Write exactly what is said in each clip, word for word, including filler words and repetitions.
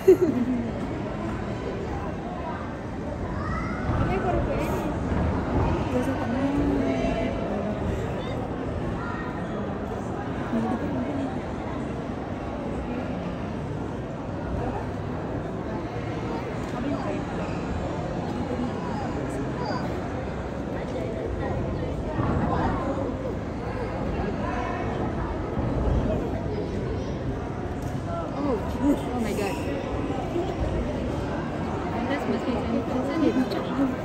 Oh my god. That's must be isn't it?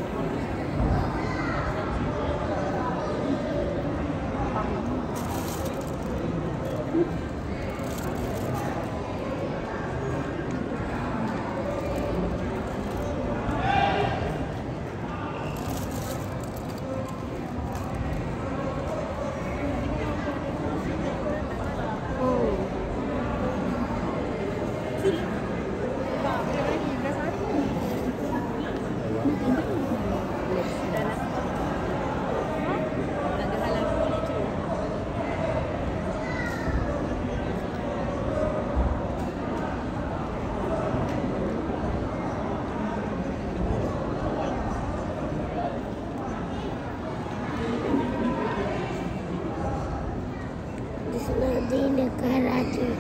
Di negara itu.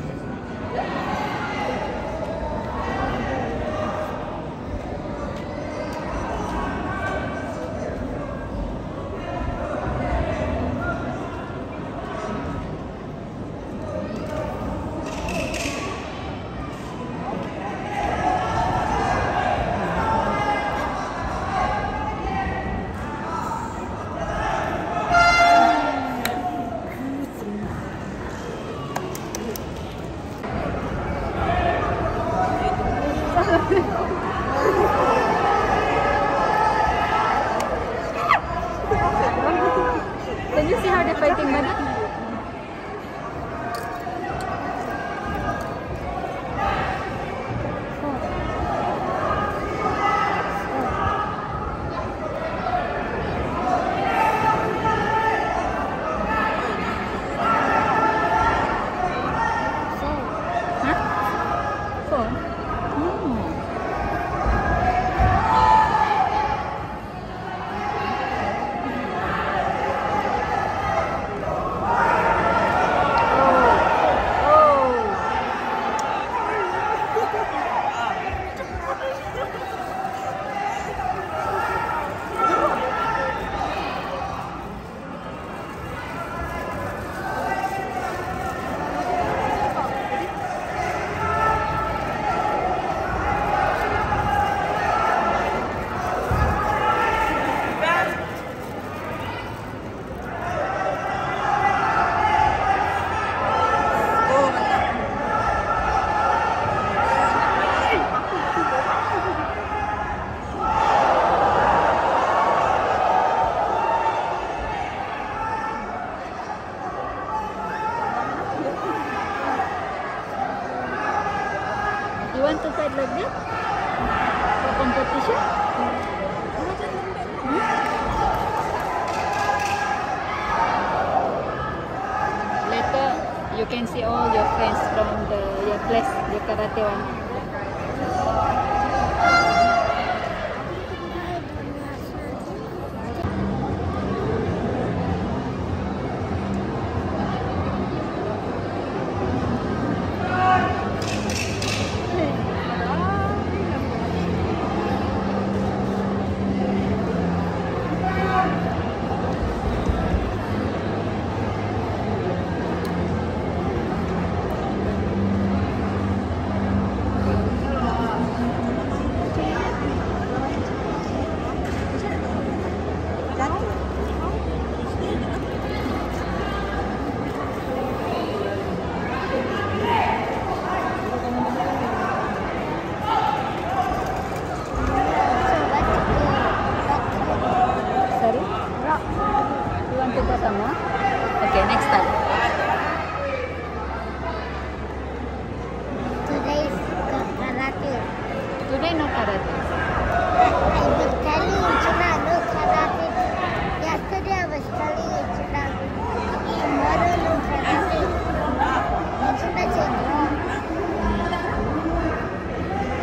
Can you see how they're fighting, Madi? You want to fight like that? For competition? Hmm? Later, you can see all your friends from the your place, your karate one. Okay, next time. Today is karate. Today no karate. I was telling you tonight no karate. Yesterday I was telling you tonight. Tomorrow no karate. Next time no.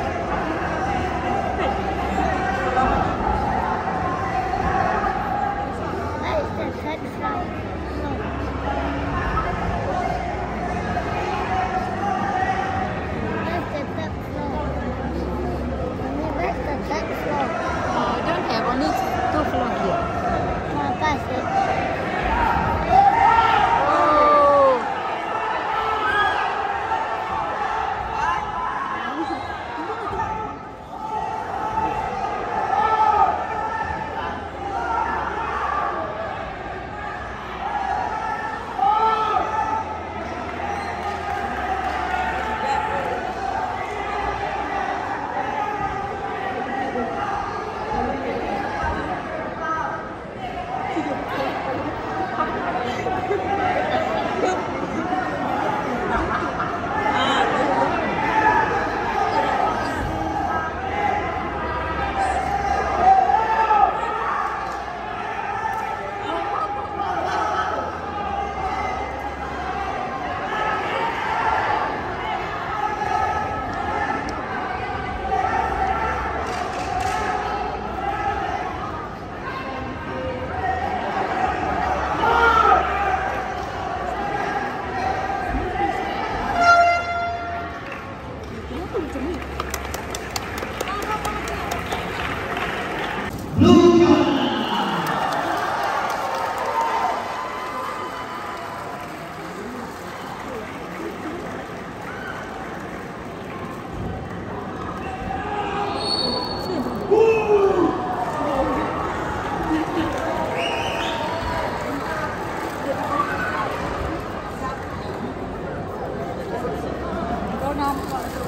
mom.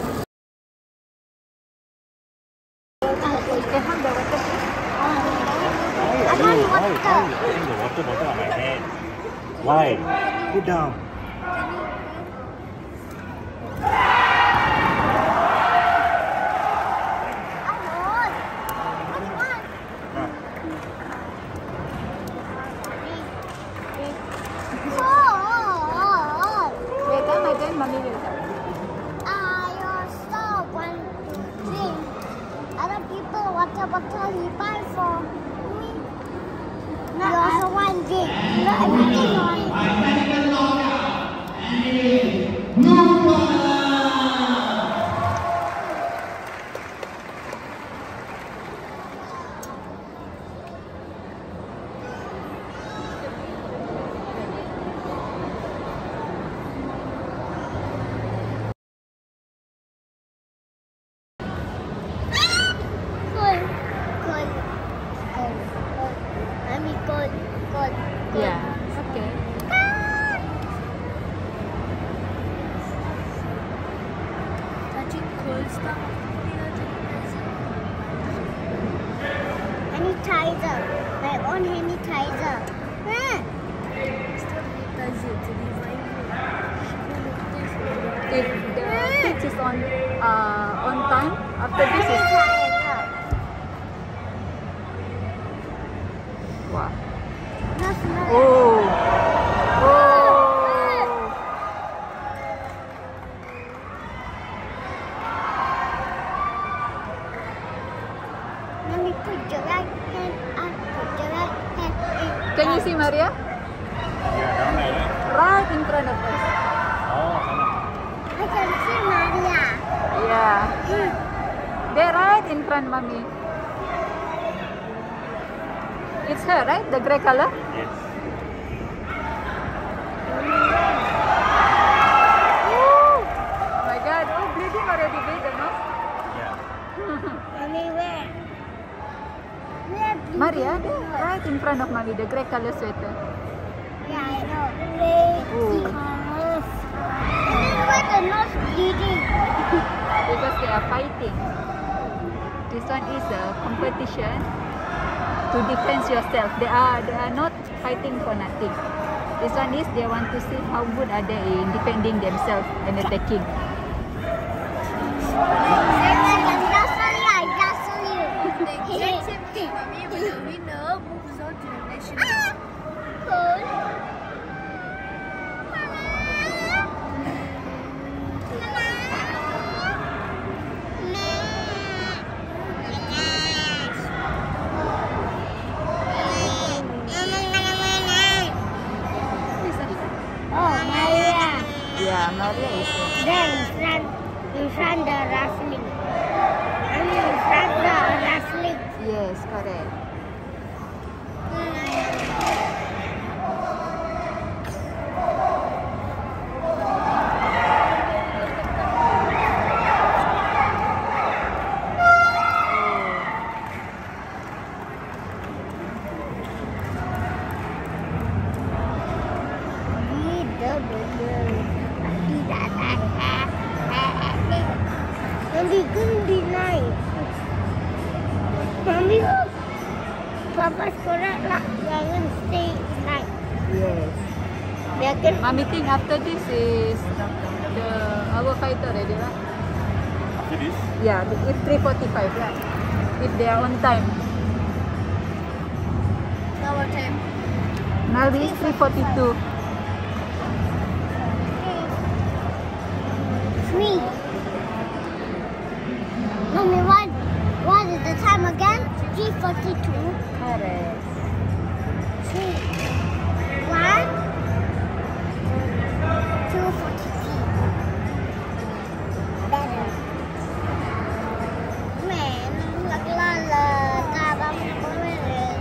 They have the water. I want Why? water. Why you putting the water bottle on my head? Why? Put down. Later, my then mommy will help. I also want to drink. Other people water bottle you buy for me. You also want drink. No, everything you want. Cool. Cool. Cool. Cool. Mommy, cool. Cool. Cool. Yeah. Okay. Sanitizer. My own sanitizer. Hmm. If the pitch is on uh, on time, after this is Sanitizer. wow. No smell. Oh. Oh. Mommy, put your right hand up. Put your right hand in. Can you see Maria? Yeah, down there. Right in front of us. Oh, sana. I can see Maria. Yeah. Hmm. They're right in front, mommy. It's her, right? The grey color? Yes. Oh my god. Oh, bleeding already, babe, the nose. Yeah. Mommy, where? Where? Maria, they're right in front of mommy, the grey color sweater. Yeah, I know. Red Oh. colors. And then why the nose bleeding? Because they are fighting. This one is a competition to defend yourself. They are they are not fighting for nothing. This one is they want to see how good are they in defending themselves and attacking. I jostle you, I jostle you. Mommy, when the winner moves on to the next round. Ah, cool. Oh, Maria. Yeah, Maria is there. There in front, in front the wrestling. I mean in front the wrestling. Yes, correct. Mommy, couldn't be nice. Mommy, Papa's correct lah. Jangan stay night. Yes. Biarkan. Mommy think after this is the our fighter already, right? After this, Yeah, it's three forty-five, right? If they are on time. Now what time? Now it's three forty-two. Three. Mommy, what? What is the time again? Three forty-two. Correct. Three. One. Two forty-three. Better. Man, naglala ka bang pumilit?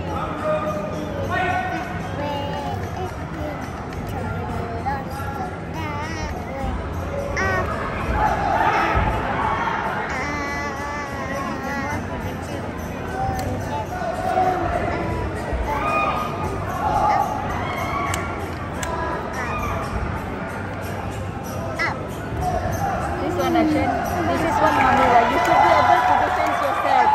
mentioned, this is what mommy wants. You should be able to defend yourself.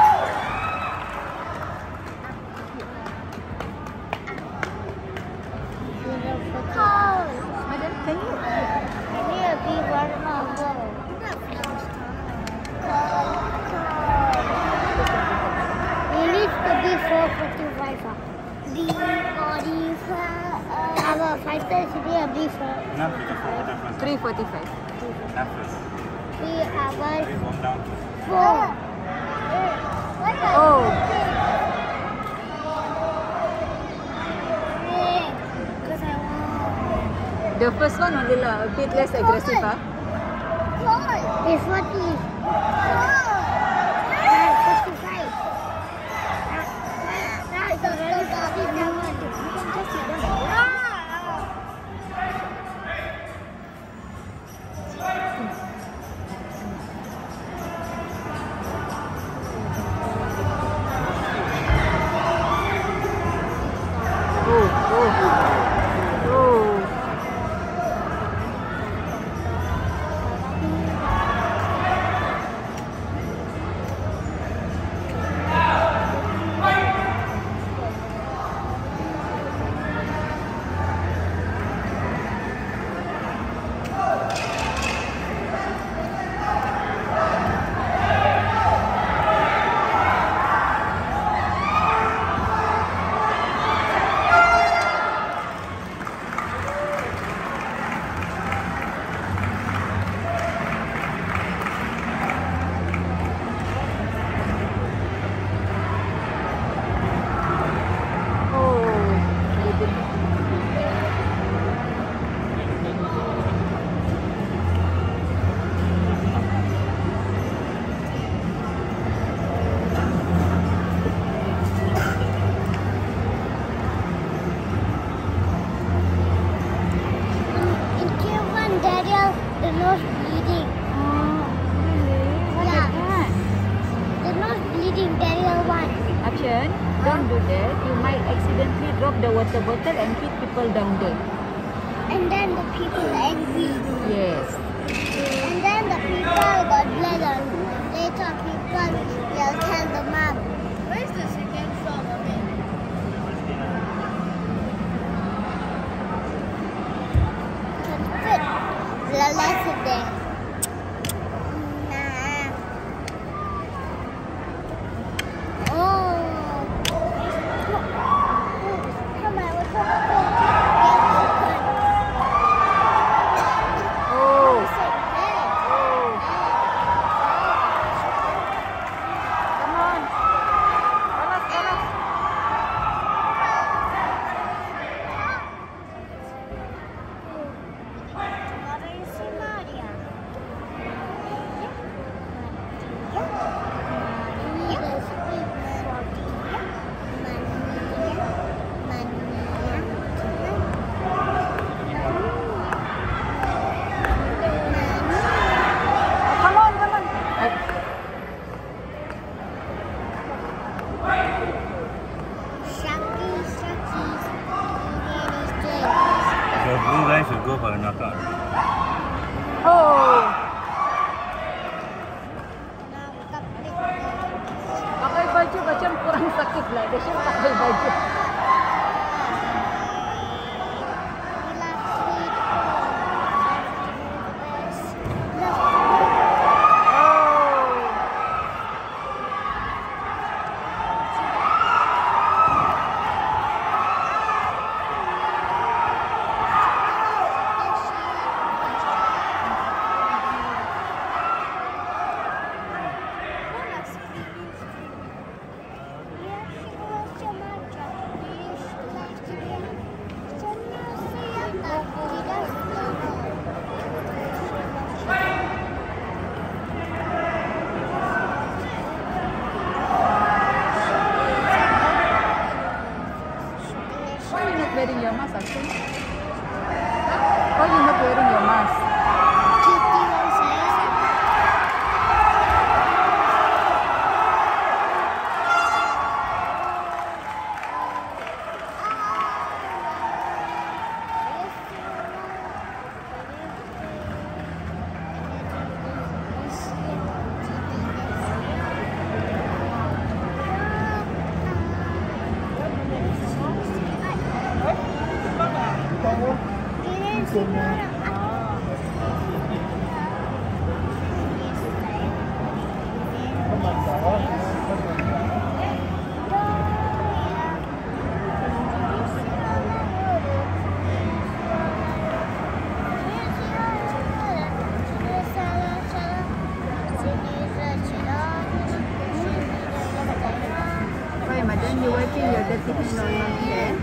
Cold. Madam, can you? I need a big one more. It needs to be four forty-five. B forty-five. Our fighter should be a B four. No, kita four water first. three forty-five. That first. Three hours. Please warm down. Four. Oh. Because I want. The first one only lah, a bit less aggressive ah. It's forty. forty-five. That's already forty-seven. You can just sit down. Oh, oh, oh. In Q one, Daniel, the nose bleeding. What Yeah. happened? The nose bleeding, Daniel one. Action, don't do that. You might accidentally drop the water bottle and hit people down there. And then the people angry. Yes. And then the people got blood on. Later people will tell the mom. Where's the second floor, mommy? Can fit the lesson there. Nah. Oh. Come on, we're going to Oh. Say, hey. Oh. Come on. Alas, alas. What do you see, Maria? Oh, come on, come on. Uh, The blue guy should go for a knockout. oh. Pakai baju macam kurang sakit lah. Dia should pakai baju. Oh. Why, madam, you wiping your dirty hand on your hair?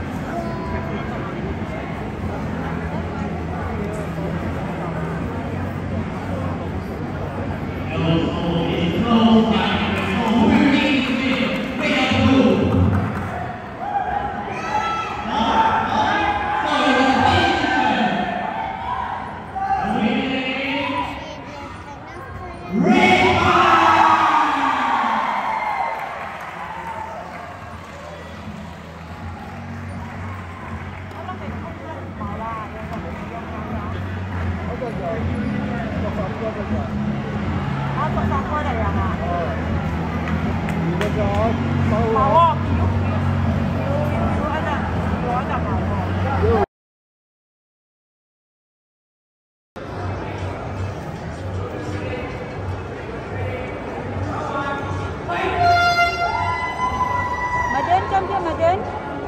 Maden, come here, Maden.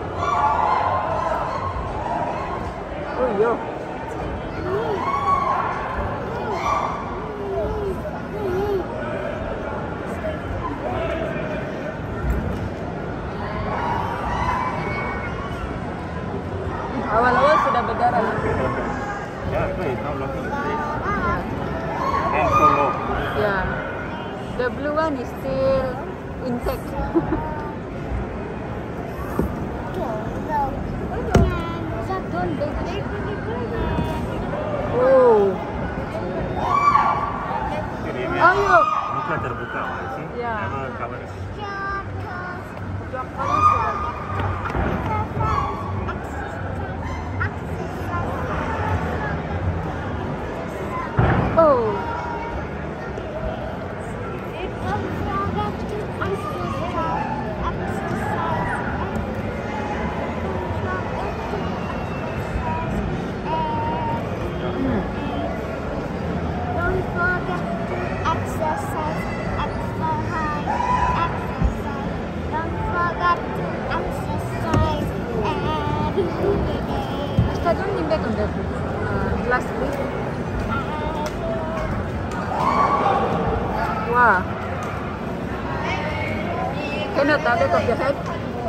Oh, yo. Awal-awal sudah berdarah. Yeah, because it's not looking straight. And so low. Yeah. The blue one is still intact. Don't bang. Oh. Jadi ini Oh, yo. muka terbuka, sih. Yeah. Never cover. Oh. Don't forget to exercise, exercise, exercise. Don't forget to exercise every day. Ashta, don't lean back on the uh, glass, please. Wow. Cannot have it of your head.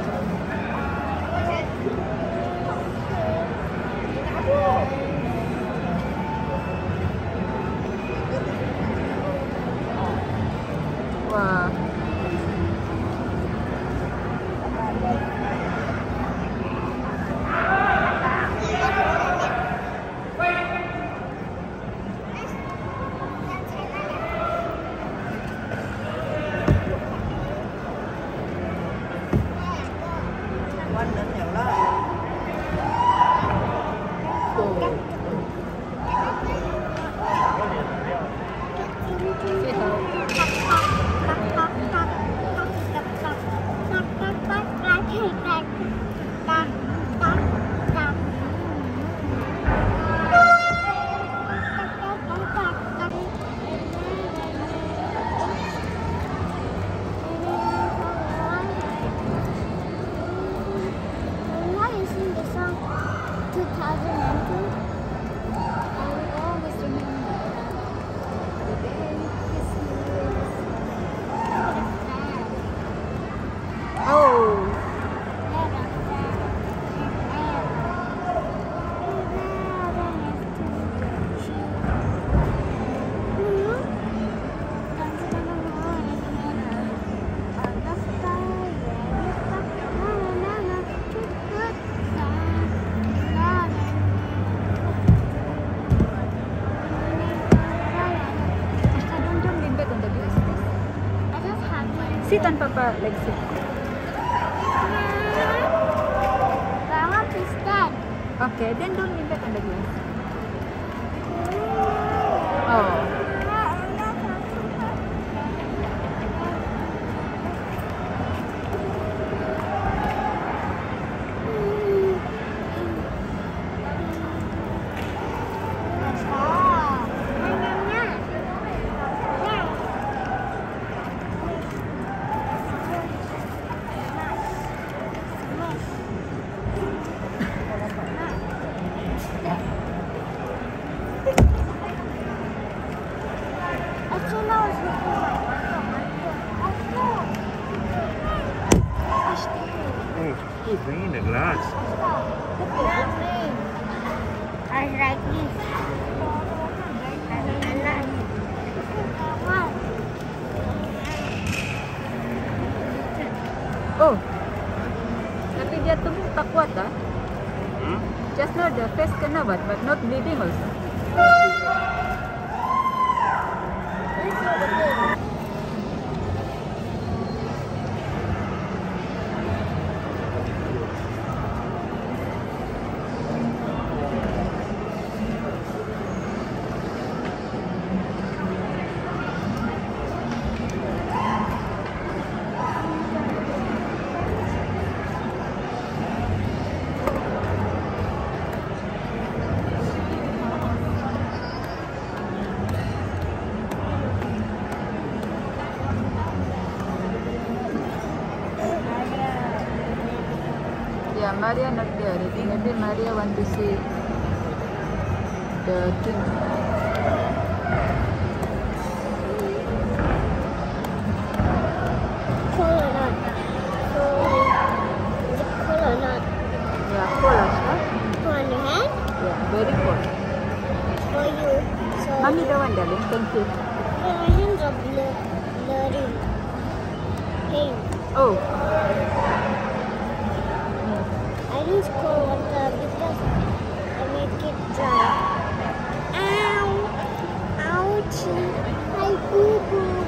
Wow. two thousand two. I will always remember the day Christmas. Oh. Sit on Papa, like sit. But I want to stand. Okay, then don't lean back on the glass. Oh. to bring in the glass. I like this. Oh. Tapi dia tubuh tak kuat ah. Hmm? Just now the face kena but but not bleeding also. Yeah, Maria not there already. Maybe Maria want to see the king. Cool or not? Cool. Is it cool or not? Yeah, cold also. Cool on your hand? Yeah, very cold. For you. So Mommy the one, darling. Thank you. my hands are blur blurry. Hey, Oh, I use cold water because I make it dry. Ow! Ouchie! I boo boo.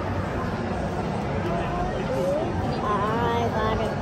I got it.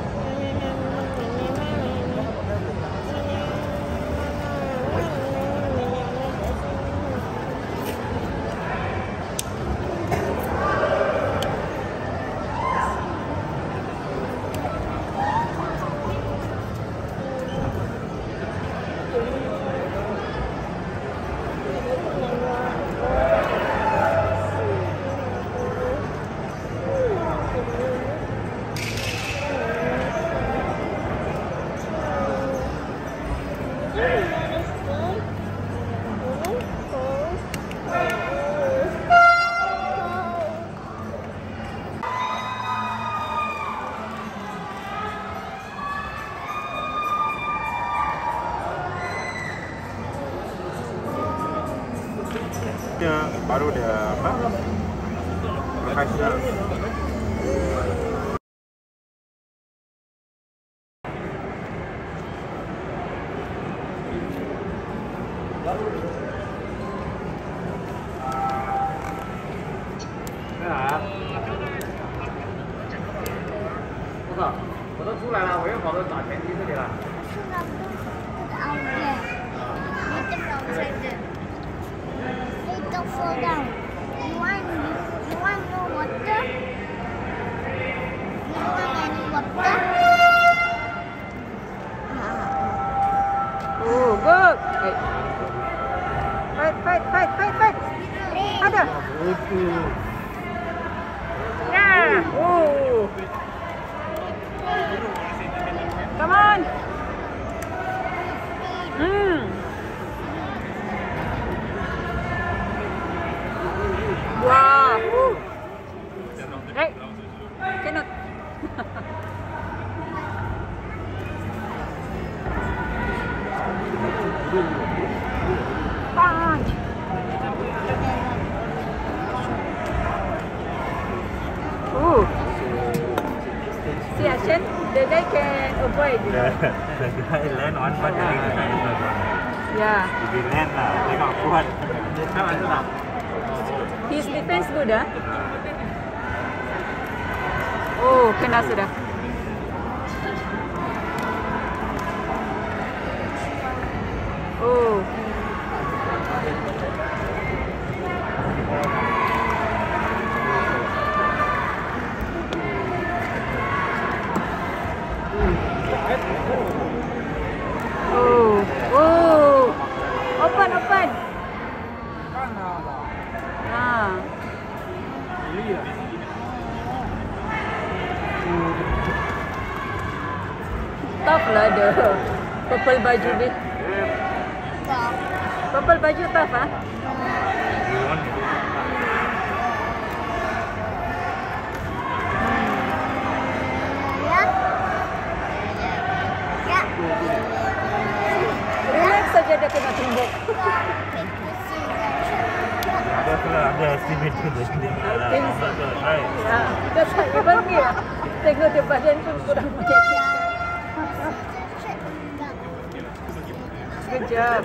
Dia baru dia apa? Professional. Don't fall down. You want you want no water? You want any water? oh, good. Wait. Fight, fight, fight, fight, fight. Ada. Yeah. Oh. Come on. Hmm. Wow. Woo. Hey. Cannot. Punch. Ooh. See action? The guy can avoid. You The, know? the guy land on but the next guy is not gonna. Yeah. If he land lah, dia tak kuat. Dia tak ada lah. His defense good ah. Oh, kena sudah. Oh. Oh. Oh. Open, open. Ah. Tough lah the purple baju ni. Purple baju tough ah. You want it? Yeah. Right. Ya, that's why even me, tengok dia badan pun kurang macam ni. Good job.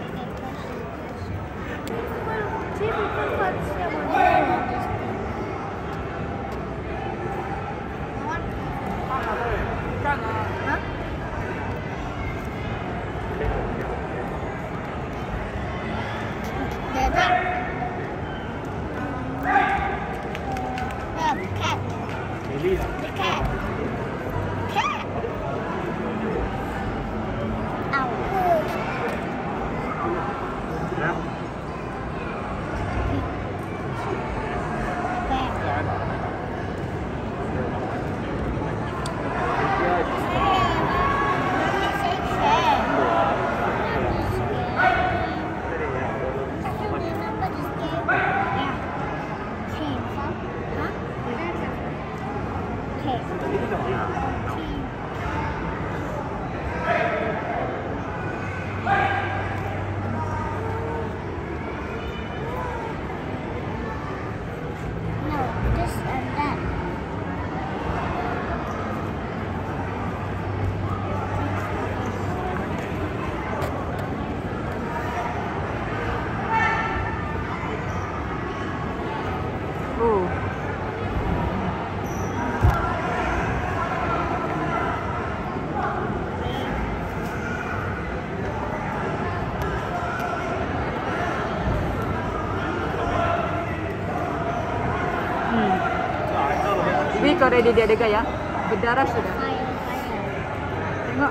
Week already dia ada gaya. Berdarah sudah. Tengok.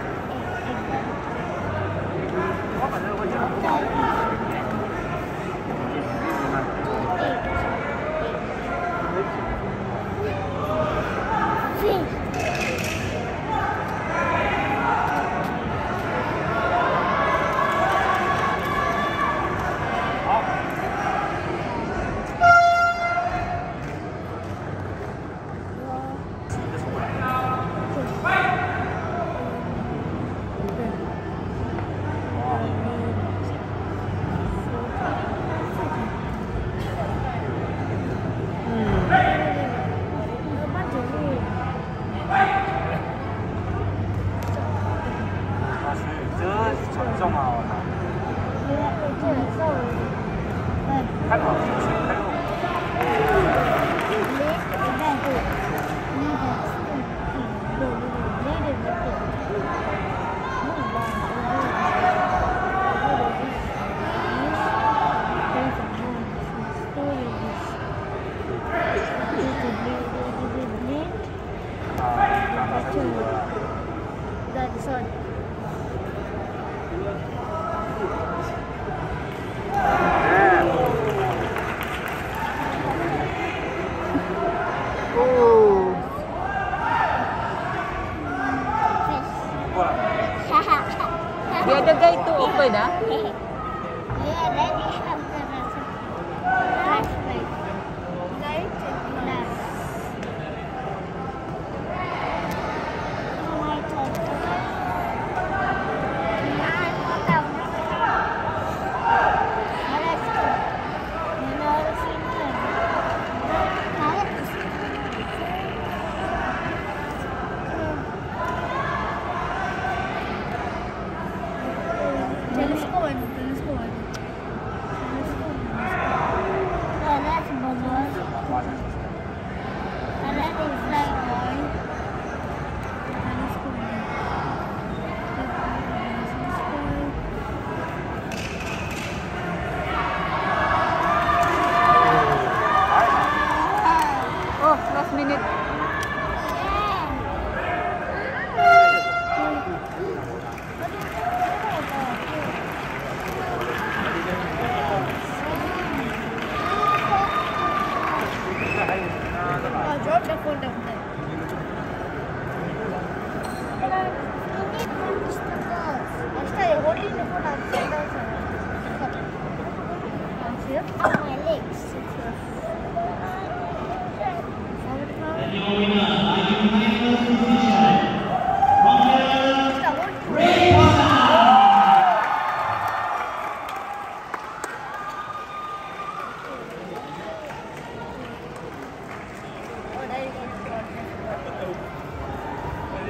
Dia ada guide tu open ah. Yeah, then you have the flashlight. Light and left.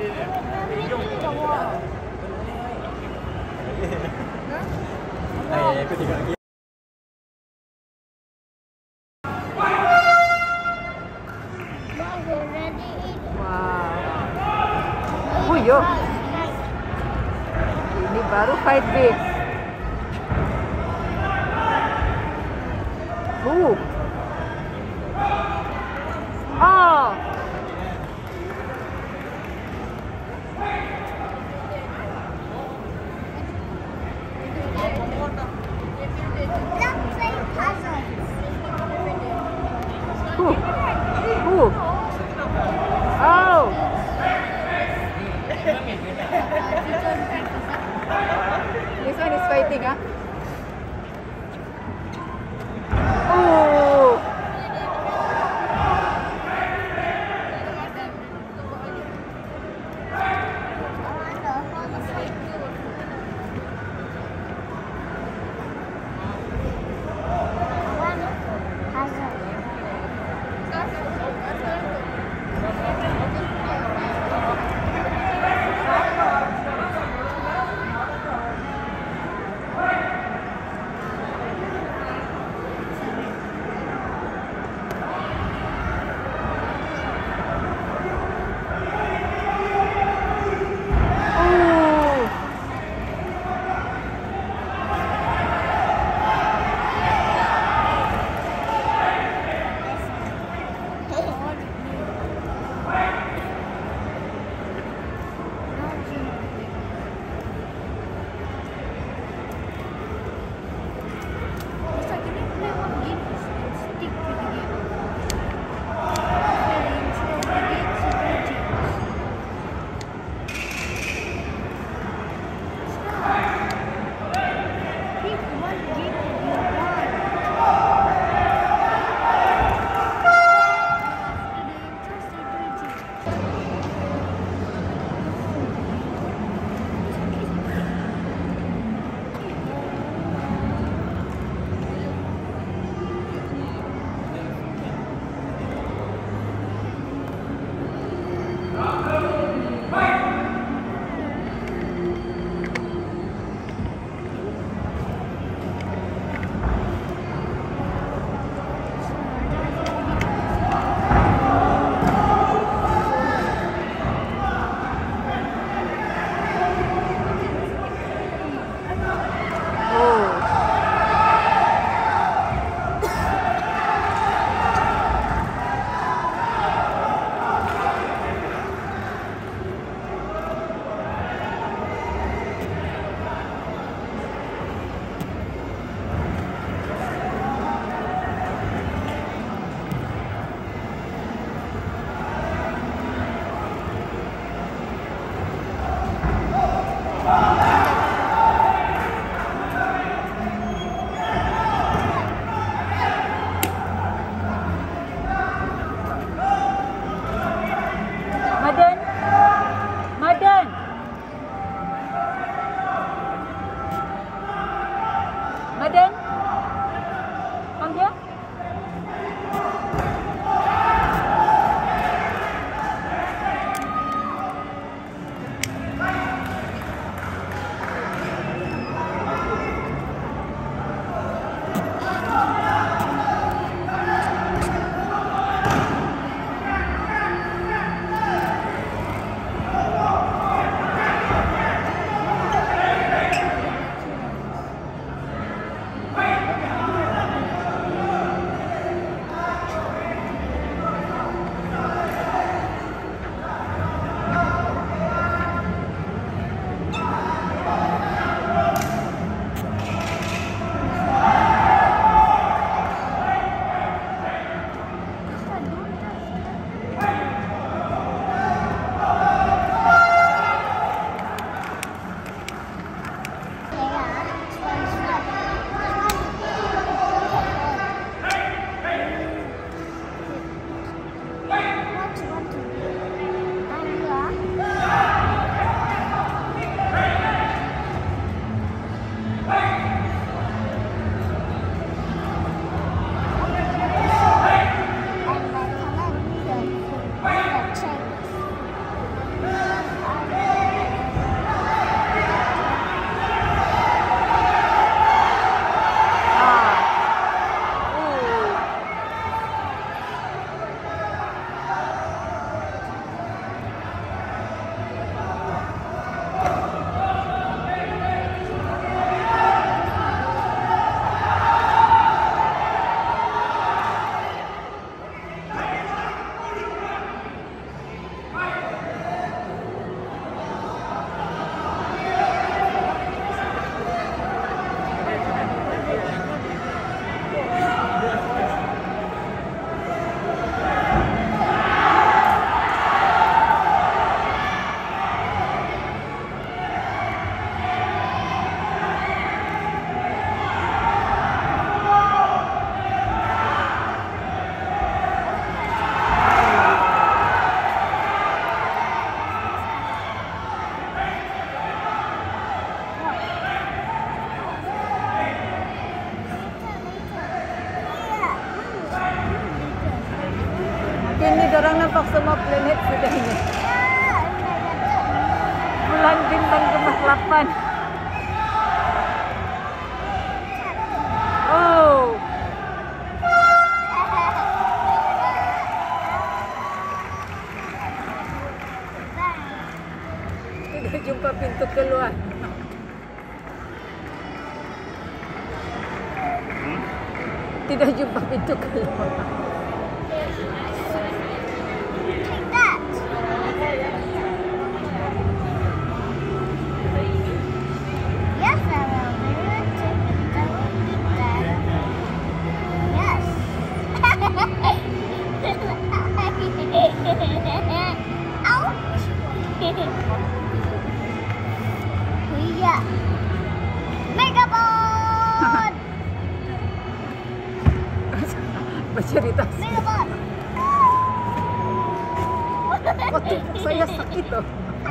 Này, có gì cần kia. Wow. Oh yo. Ini baru fight big. Uh. Oh. Let's play puzzles. Uh. Uh. Oh. This one is fighting, huh? Oh. Kini dorang nampak semua planet sudah ini. Bulan bintang gemas delapan. Oh. Tidak jumpa pintu keluar. Tidak jumpa pintu keluar. Take that. Yes, I will do it. Take it. I will do that. Yes. Ouch. Yeah. Megabot. Bercerita. Megabot. Waktu saya sakit tuh.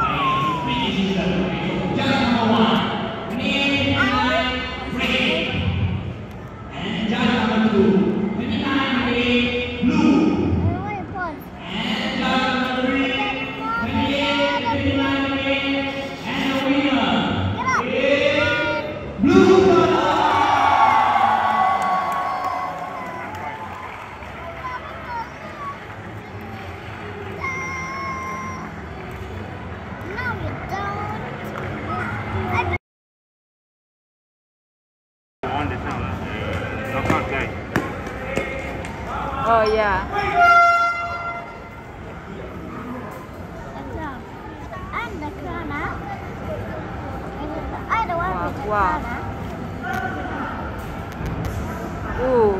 On the town. Knockout guy. Oh ya. I'm the Krana. I don't want to be the Wow. Krana. Uh.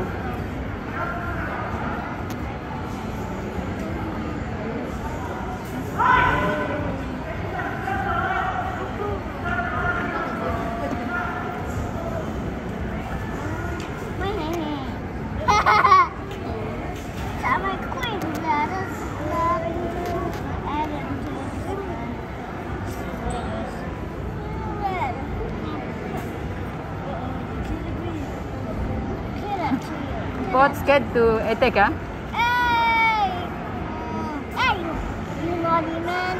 I'm a queen. Let us love you. Add into the red. Get it to you. Bot scared to attack, ah? Hey! Hey! You naughty man.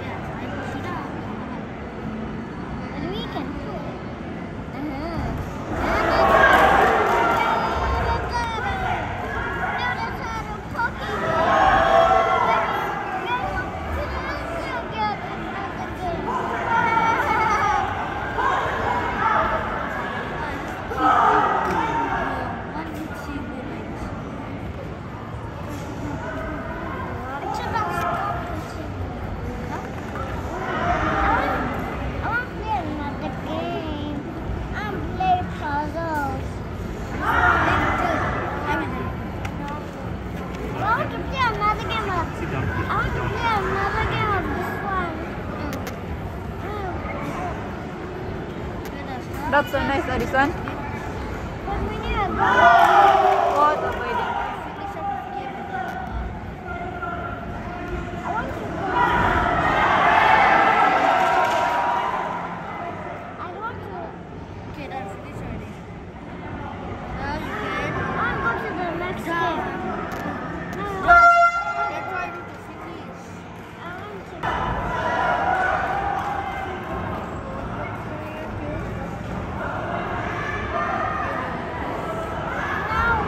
But we can play. Sit down. I want to play another game of this one. That's so nice, ah, this one. But we need a goal. Oh, the wedding. I want to go. I want to. Okay, that's finish already. Now you can. I want to go to the next game. No, That's why you need to finish. I want to. Now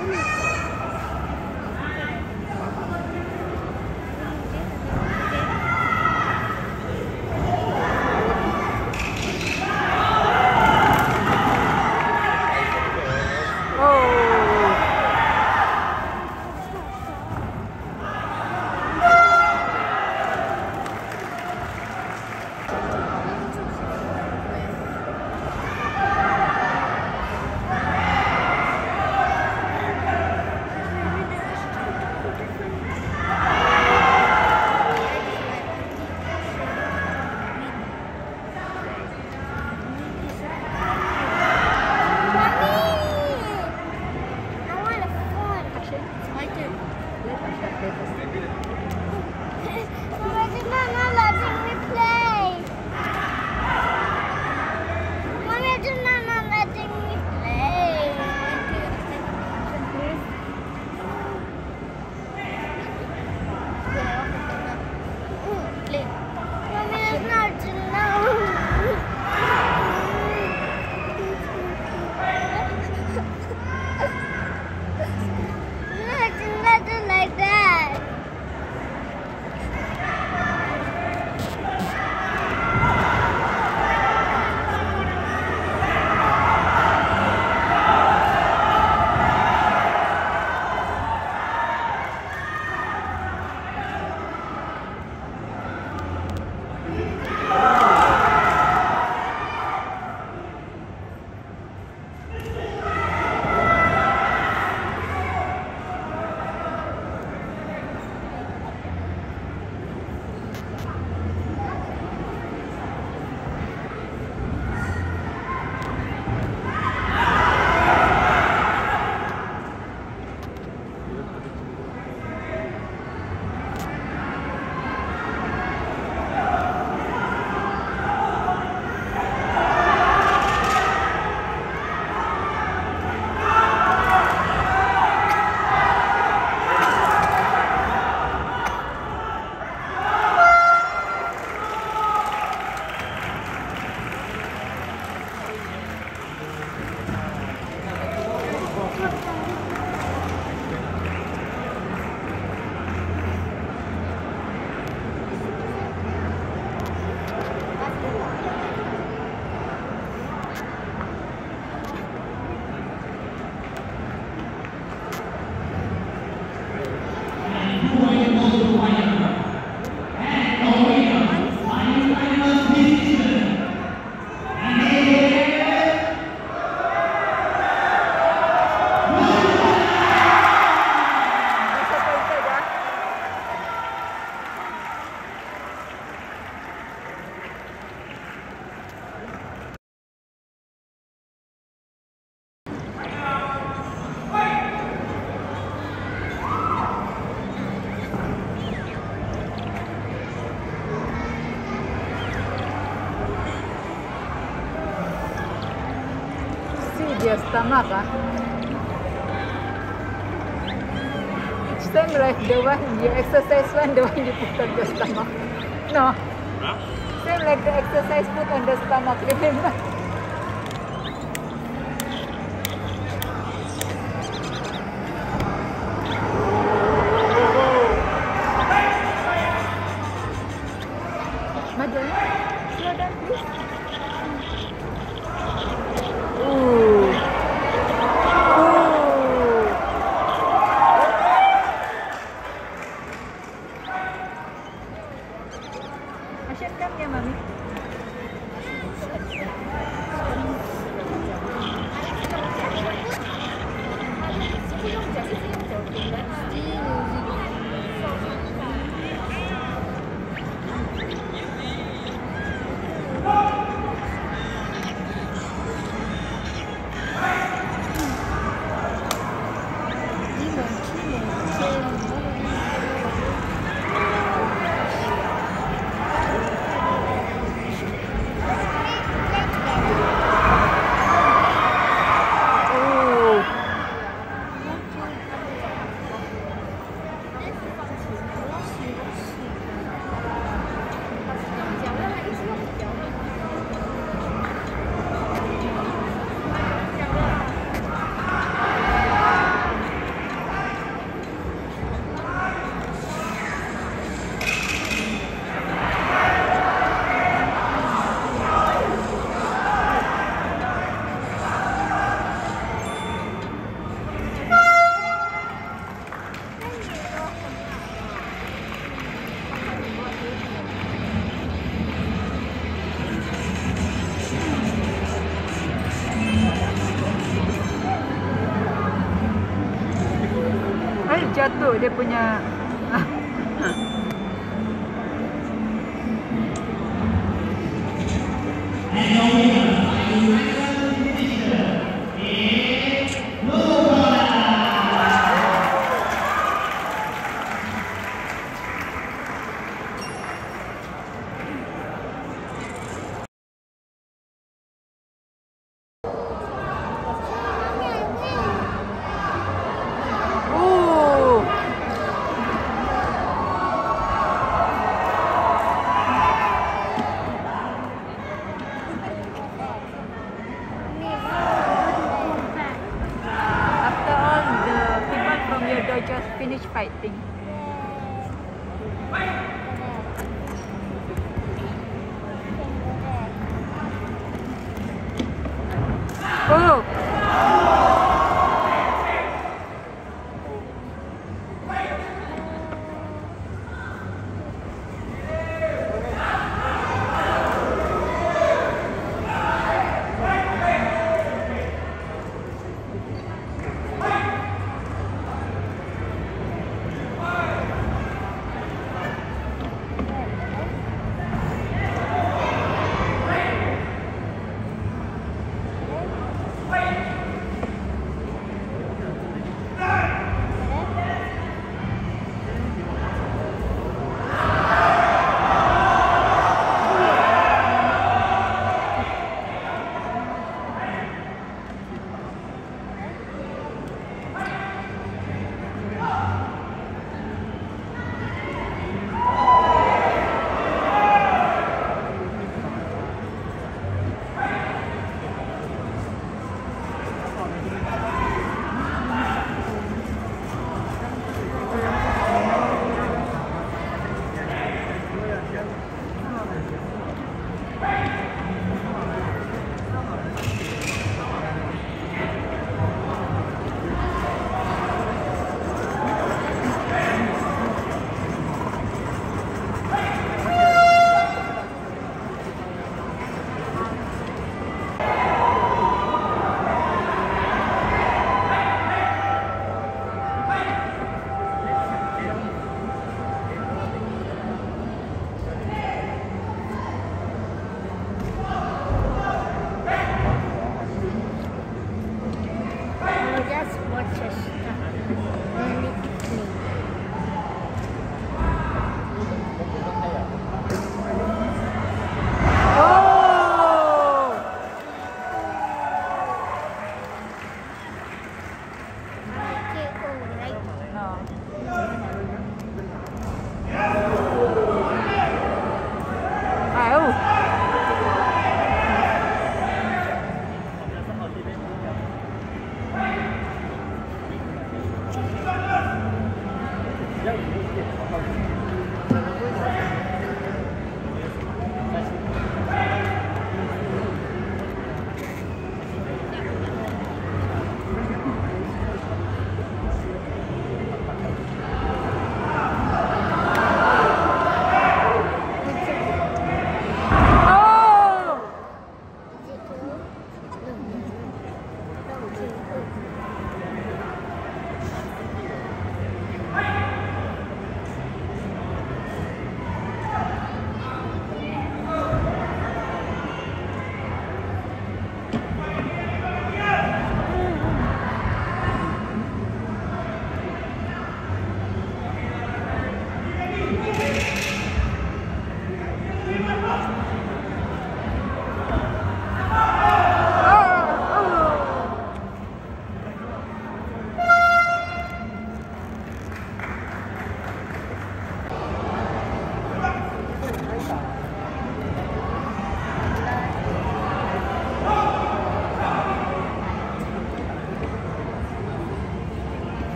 I want a phone. My turn. Mama is not letting me play. Mommy is not letting me play. Play. Mommy is not Nothing, nothing like that. Your stomach, ah. Each time, like the one you exercise one, the one you put on the stomach. No, Huh? same like the exercise put on the stomach. Remember? Madam, slow down, please. Ooh. Ooh. Asyan, come here, mommy. Macam tu dia punya. Just finish fighting. Oh!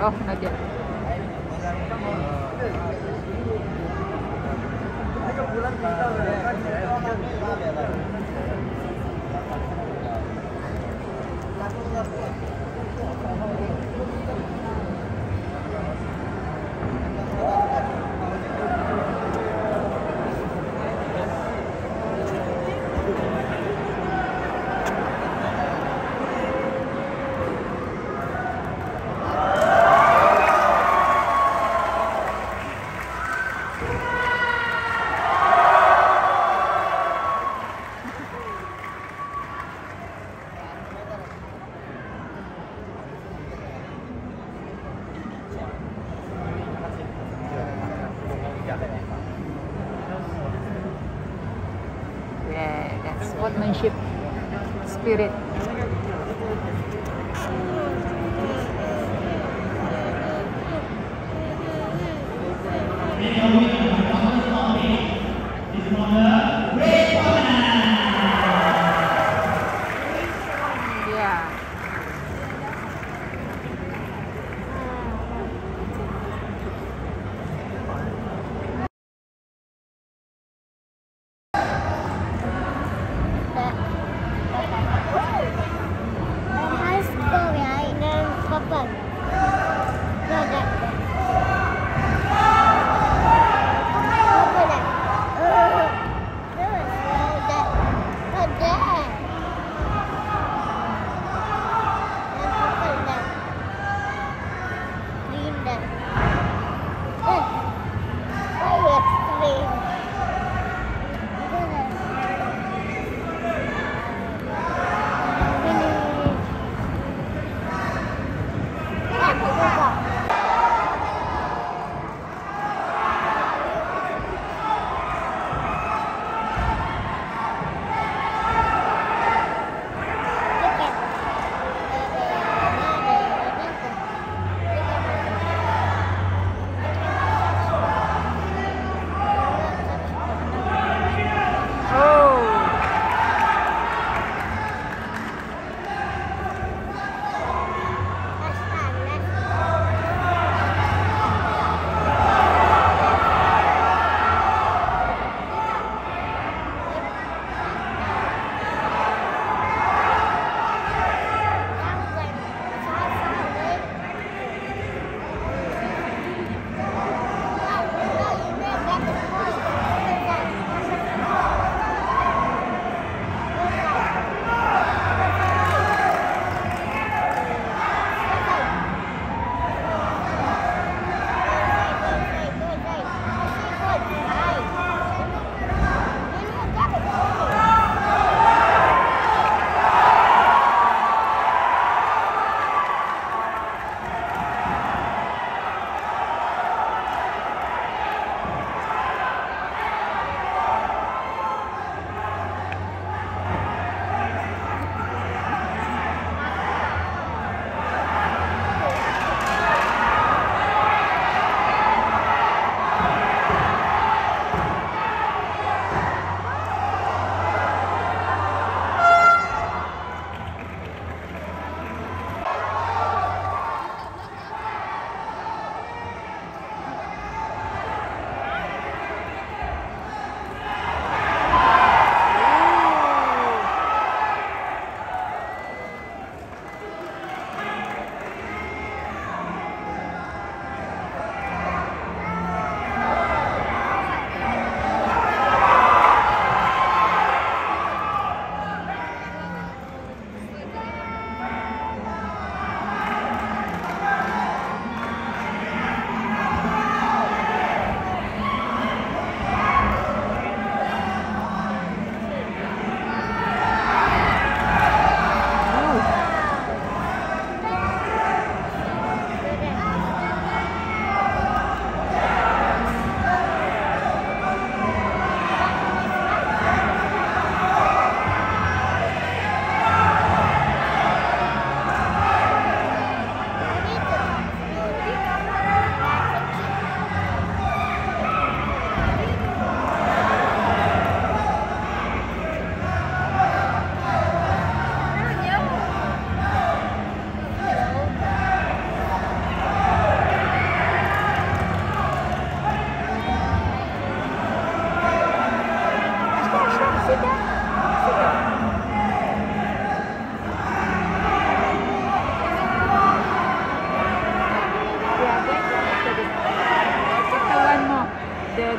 Oh, not yet. Yeah, that's sportsmanship spirit. Yeah.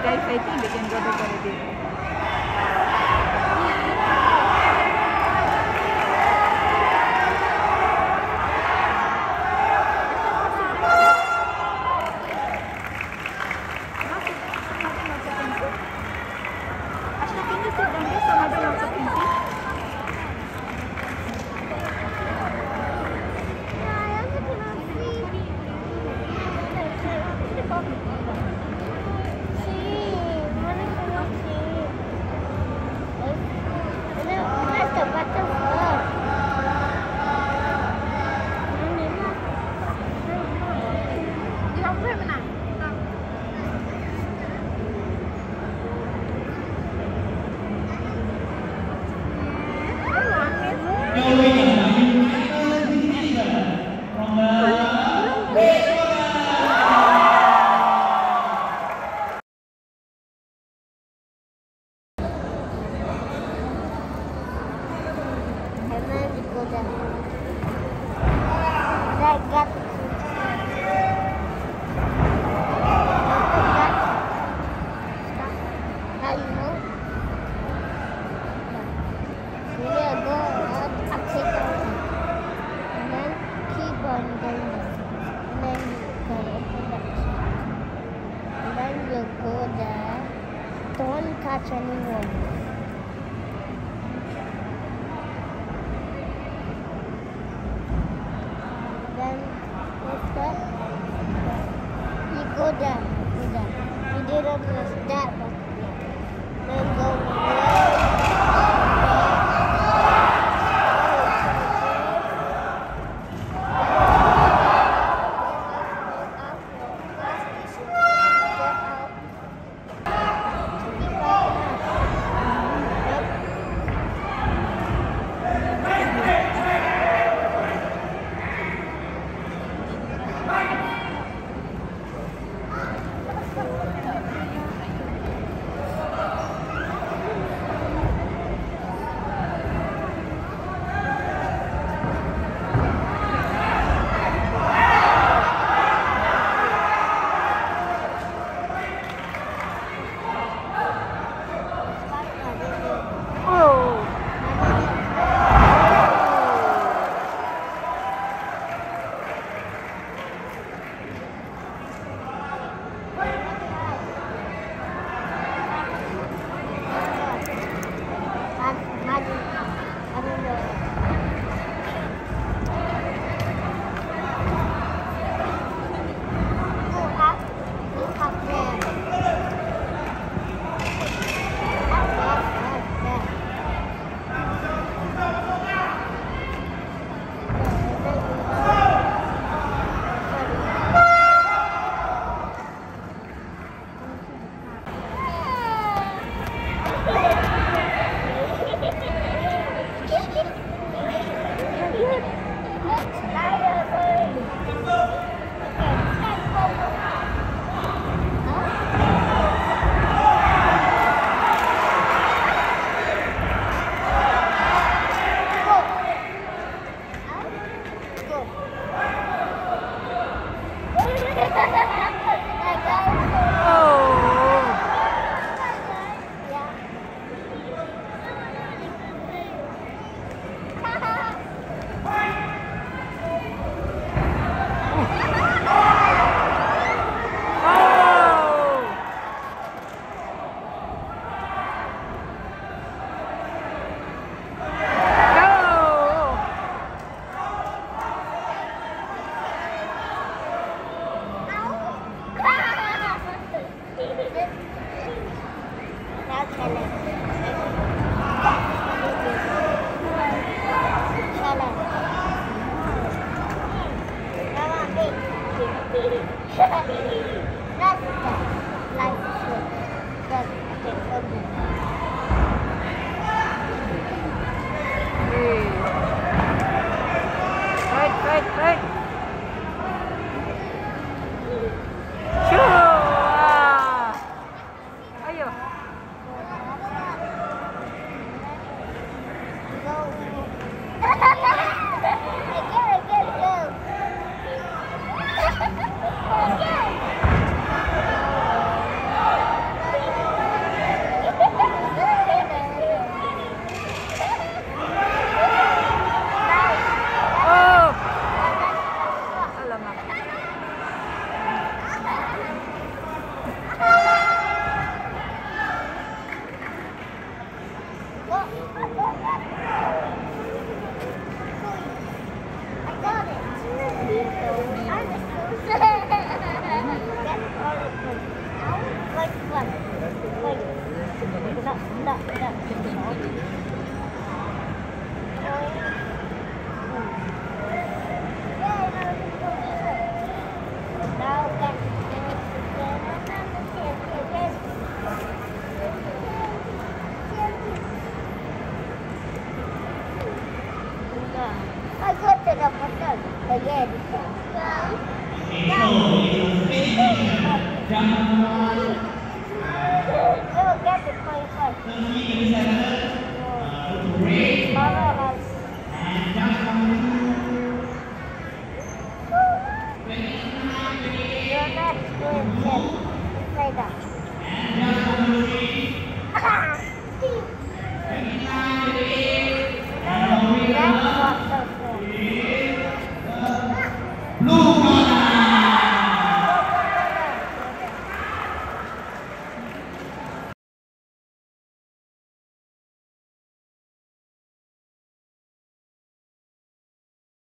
guy fighting, they can go back already. Ashna, can you sit down there so Mother also can see? Don't touch anyone. Then what's that? You go down, go down. You didn't press that button. Then go will get the coin first. Father has. Your next will get inside that.